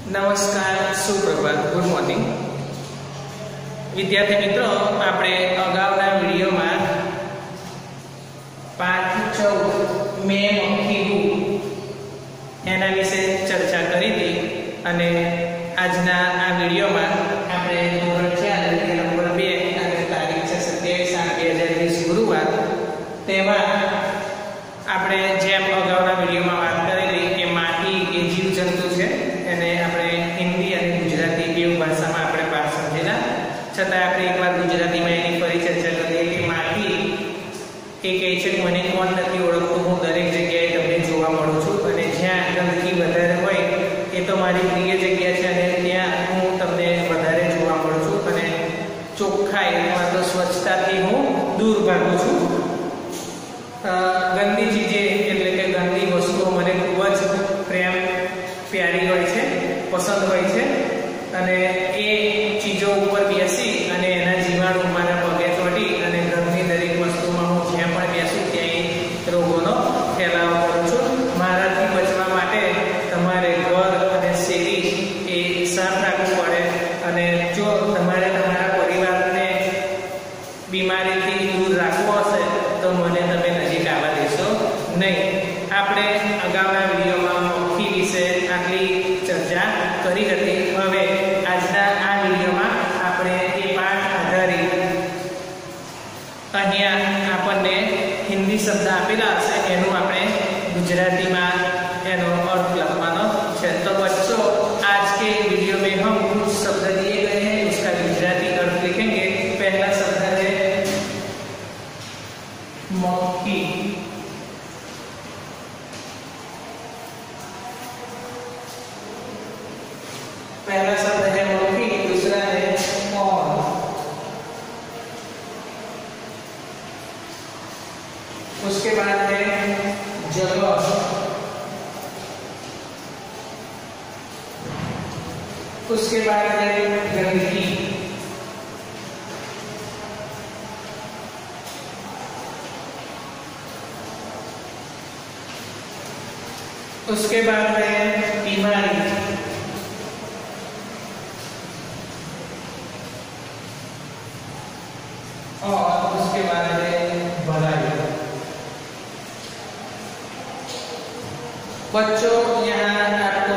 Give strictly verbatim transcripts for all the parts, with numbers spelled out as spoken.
नमस्कार, सुप्रभात, good morning विद्यार्थी मित्रों। આપણે અગાઉના વિડિયોમાં પાઠ ચૌદ મે મખીગું એના વિશે ચર્ચા કરી હતી અને આજના આ વિડિયોમાં આપણે ધોરણ ચાર એટલે નંબર બે અને તારીખ છે સત્યાવીસ આઠ બે હજાર વીસ ગુરુવાર તેમાં આપણે જેમ અગાઉના વિડિયોમાં વાત કરેલી કે માટી એ જીવજંતુ છે અને આપણે હિન્દી અને ગુજરાતી બેઉ ભાષામાં આપણે પાઠ સમજેલા છતાં આપણે એકવાર ગુજરાતીમાં એની ફરી ચર્ચા કરીએ કે માટી એ કહે છે કે મને કોણ નથી ઓળખતું, હું દરેક જગ્યાએ તમને જોવા મળું છું અને જ્યાં ગંદકી વધારે હોય એ તો મારી પ્રિય જગ્યા છે અને ત્યાં હું તમને વધારે જોવા મળું છું અને ચોખ્ખાઈ અથવા તો સ્વચ્છતાથી હું દૂર ભાગું છું। ગંદી ચીજે એટલે કે ગંદી વસ્તુઓ મને ખૂબ જ પ્રેમ પ્યારી હોય છે, પસંદ હોય છે અને એ ચીજો ઉપર બેસી અને એના જીવાણુ મારા પગે ચોંટી અને ઘરની દરેક વસ્તુમાં હું જ્યાં પણ બેસું ત્યાં રોગોનો ફેલાવો કરું છું। મારાથી બચવા માટે તમારે ઘર અને શેરી એ સાફ રાખવું પડે અને જો તમારે તમારા પરિવારને બીમારીથી દૂર રાખવો હશે તો મને તમે નજીક આવવા દેશો નહીં। આપણે અગાઉના વિડીયોમાં મખી વિશે આટલી ચર્ચા કરી હતી। હવે આજના આ વિડીયોમાં આપણે એ પાઠ આધારિત અહીંયા આપણને हिंदी शब्द आपेला हशे एनु आपणे गुजरातीमां एनो अर्थ लखवानो छे। तो बच्चों, आज के वीडियो में हम कुछ शब्द दिए गए हैं, उसका गुजराती अर्थ लिखेंगे। पहला शब्द है मक्खी। पहला शब्द है मक्खी, दूसरा है कौन। उसके बाद है जगह, उसके बाद है गंदगी, उसके बाद है बीमारी, और उसके बाद है भलाई। बच्चों, यहाँ आपको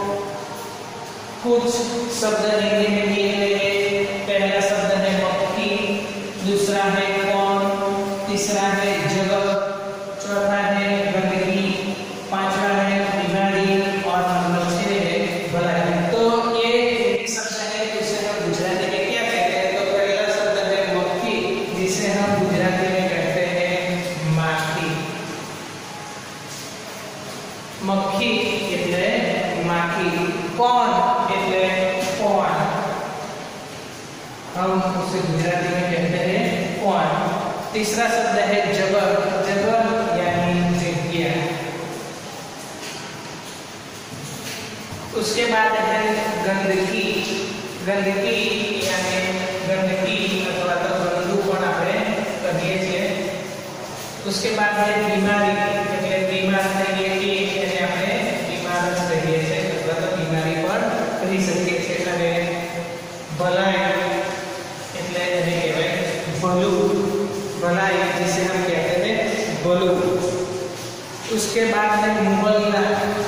कुछ शब्द हिंदी में दिए गए। पहला शब्द है मक्खी, दूसरा है कौन, तीसरा है जगह, चौथा है गंदगी, पांचवा है बीमारी और नंबर छह है भलाई। तो ये शब्द है जिसे हम गुजराती में क्या कहते हैं? तो पहला शब्द है मक्खी, जिसे हम गुजराती में कहते हैं माखी। मक्खी એટલે माखी, कौन એટલે कौन, हम उसे गुजराती में कहते हैं कौन। तीसरा शब्द है जगह, जगह यानी जगह। उसके बाद है गंदगी, गंदगी यानी गंदगी अथवा तो गंदू पण આપણે કહીએ છીએ। उसके बाद है बीमारी, એટલે बीमार થઈએ કે એને આપણે बीमार જ કહીએ છીએ અથવા તો बीमारी પણ કહી શકીએ છીએ। અને ભલાઈ એટલે એને કહેવાય ભલું, भलाई जिसे हम कहते हैं भलू। उसके बाद है मोहल्ला,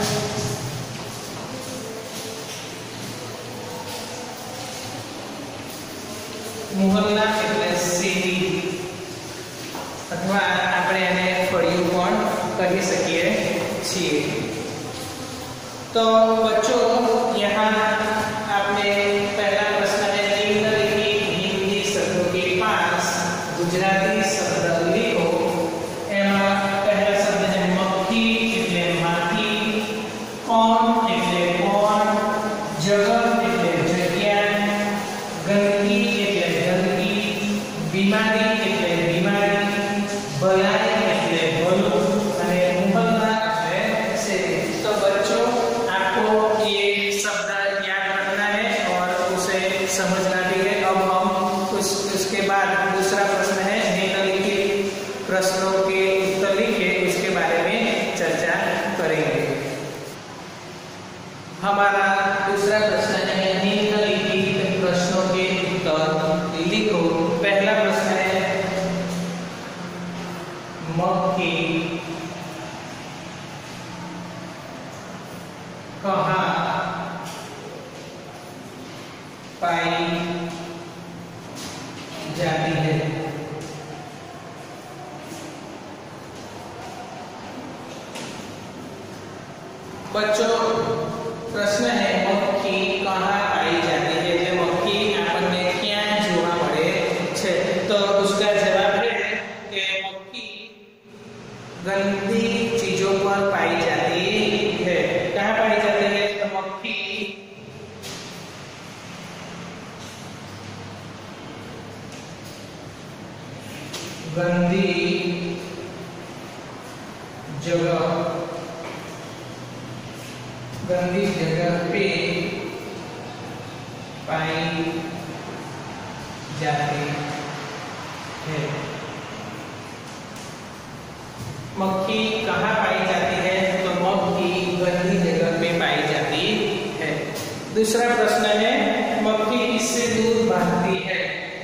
मोहल्ला એટલે શેરી અથવા આપણે એને ફળિયું પણ કહી શકીએ છીએ। तो बच्चों, यहाँ आपने पहला प्रश्न है निम्नलिखित हिंदी शब्दों के पास गुजराती शब्द लिखो। एमा पहला शब्द है मक्खी એટલે માખી, कौन એટલે कौन, जगह એટલે जग्या, गंदगी એટલે गंदगी, बीमारी એટલે बीमारी, भलाई એટલે भलू અને मोहल्ला એટલે શેરી। तो बच्चों, आपको ये शब्द याद रखना है और उसे समझना भी है। अब हम उस उसके बाद दूसरा प्रश्न है निम्नलिखित प्रश्नों के उत्तर लिखे, उसके बारे में चर्चा करेंगे। हमारा दूसरा प्रश्न है निम्नलिखित प्रश्नों के उत्तर लिखो। पहला प्रश्न है मक्खी कहाँ पाई जाती है? बच्चों प्रश्न है मक्खी कहाँ पाई जाती है, એટલે મક્ખી આપણને ક્યાં જોવા મળે છે? તો उसका जवाब है कि मक्खी गंदी चीजों पर पाई जाती है। कहाँ पाई जाती है? तो मक्खी गंदी जगह गंदी जगह पे पाई जाती है। मक्खी कहाँ पाई जाती है? तो मक्खी गंदी जगह पे पाई जाती है। दूसरा प्रश्न है मक्खी किससे दूर भागती है?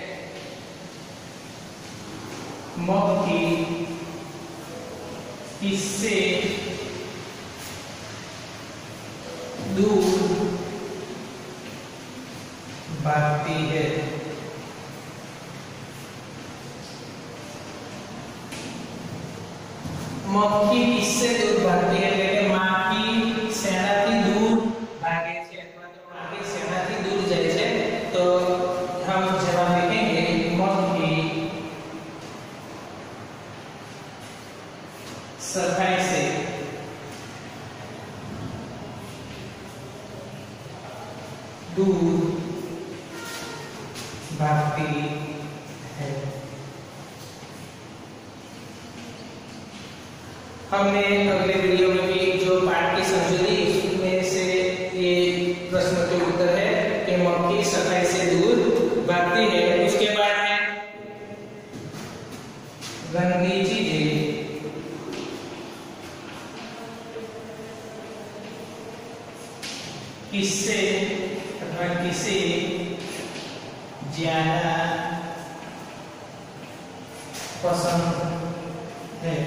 मक्खी किससे दूर भागती है? मक्खी किससे दूर भागती है? એટલે માખી સેનાથી दूर भागे છે અથવા તો માખી સેનાથી दूर જાય છે। તો हम जवाब लिखेंगे मक्खी सफाई से दूर भागती है। हमने अगले वीडियो में भी जो पाठ की समझी उसमें से ये प्रश्न के उत्तर है कि मक्खी सफाई से दूर भागती है। उसके बाद है गंदी चीजें किससे अथवा किसे ज्यादा पसंद है?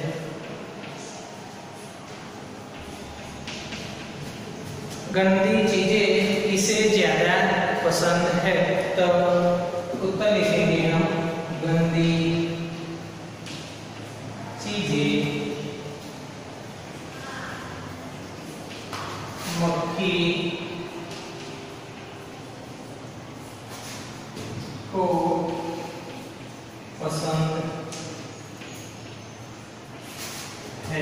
गंदी चीजें किसे ज्यादा पसंद है? तो उत्तर लिखेंगे हम गंदी चीजें मक्खी को पसंद है।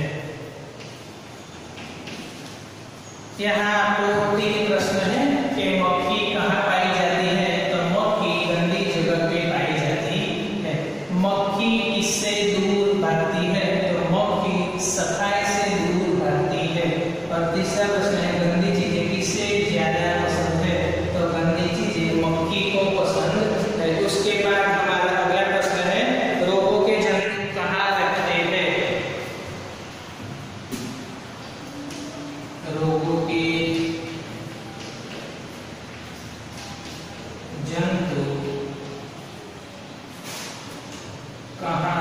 यहाँ आपको तीन प्रश्न है कि मक्खी कहाँ पाई जाती है? तो मक्खी गंदी जगह पे पाई जाती है। मक्खी किससे दूर भागती है? तो मक्खी सफाई से दूर भागती है। और तीसरा प्रश्न है गंदी चीजें किससे ज्यादा पसंद है? तो गंदी चीजें मक्खी को पसंद है। उसके बाद हमारा अगला प्रश्न है रोगों के जंतु कहाँ रहते हैं? रोगों के जंतु कहाँ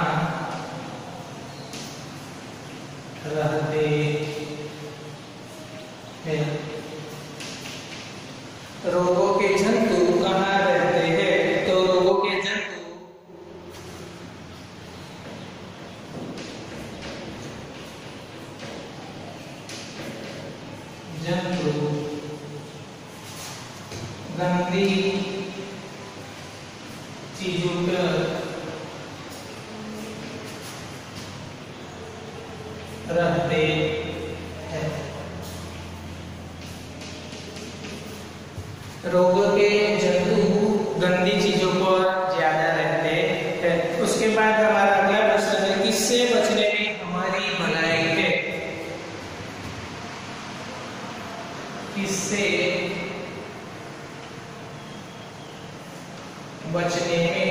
रहते हैं? रोगों के जंतु कहाँ रहते हैं? तो रोगों के जंतु जंतु गंदी चीजों पर रहते हैं। रोगों के जंतु गंदी चीजों पर ज्यादा रहते हैं। उसके बाद हमारा अगला प्रश्न है किससे बचने में हमारी भलाई है? किससे बचने में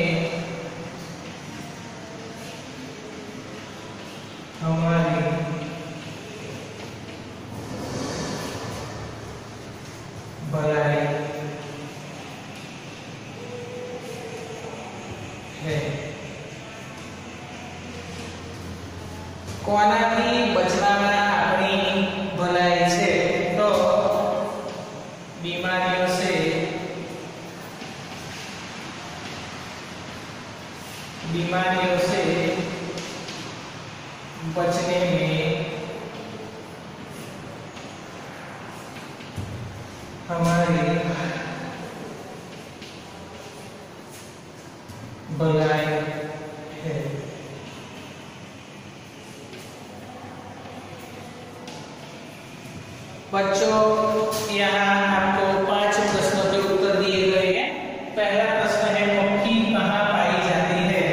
हमारी भलाई है। कोनाथी बचवामां आपणी भलाई छे तो बीमारियों से बीमारियों से बचने में हमारी भलाई है। बच्चों यहाँ आपको पांच प्रश्नों के उत्तर दिए गए हैं। पहला प्रश्न है मक्खी कहाँ पाई जाती है?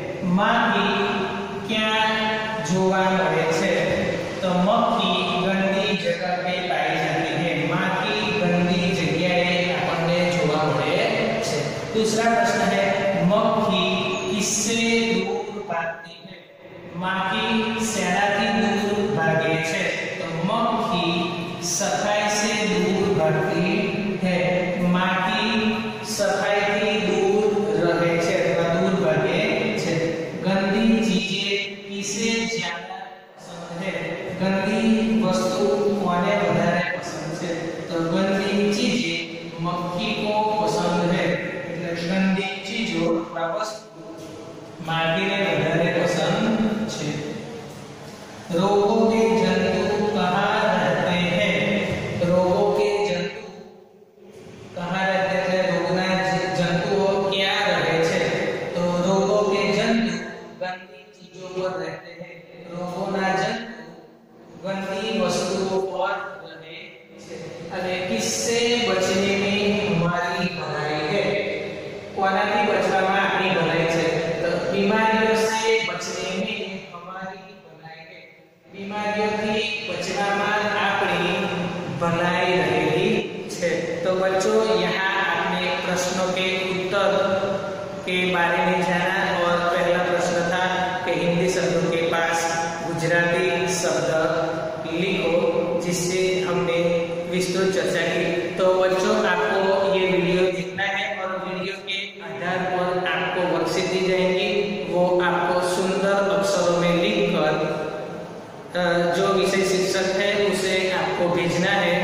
मक्खी क्या जोवा मळे छे? तो मक्खी गंदी जगह पे पाई जाती है। मक्खी गंदी जगह आपने जोवा मळे छे। दूसरा प्रश्न है मक्खी किससे दूर भागती है? मक्खी सेनाथी दूर भागे छे? तो मक्खी सफाई से दूर भागती है। मक्खी सफाई थी दूर रहे छे अथवा दूर भागे छे। गंदी चीजें किसे ज्यादा पसंद है? गंदी वस्तु कोने વધારે पसंद है? तो गंदी चीजें मक्खी को पसंद है। એટલે ગંદી ચીજો વસ્તુ માખીને વધારે પસંદ છે। रोगों के जंतु कहाँ रहते हैं? रोगों के जंतु कहाँ रहते हैं? रोगना जंतुओं क्या रहे छे? तो रोगों के जंतु गंदी चीजों पर रहते हैं। रोगोना जंतु गंदी वस्तुओं पर रहे छे। अने किससे बचने में हमारी भलाई है? कोनाथी बचवामां आपणी भलाई छे? तो बीमारियों से बचने में हमारी भलाई है। बीमारियों थी बचवामां आपणी भलाई रहेली छे। तो बच्चों यहाँ आपने प्रश्नों के उत्तर के बारे में जाना और पहला प्रश्न था कि हिंदी शब्दों के पास गुजराती शब्द लिखो, जिससे हमने विस्तृत चर्चा की। तो बच्चों आपको ये वीडियो देखना है और वीडियो के आधार पर आपको वर्कशीट दी जाएंगी। वो आपको सुंदर अक्षरों में लिखकर जो विषय शिक्षक है उसे आपको भेजना है।